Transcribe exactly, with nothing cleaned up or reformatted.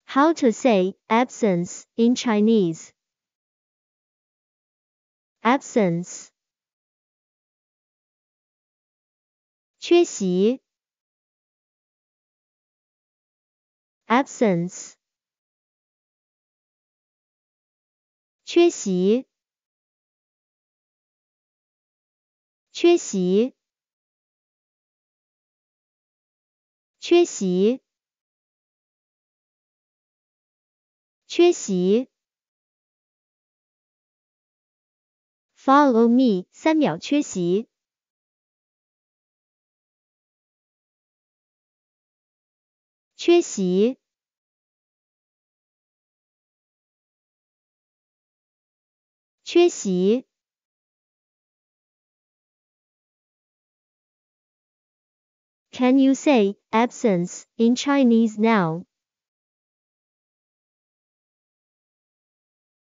How to say absence in Chinese? Absence. 缺席 absence. 缺席缺席缺席缺席 Follow me 三秒缺席缺席缺席 Can you say absence in Chinese now?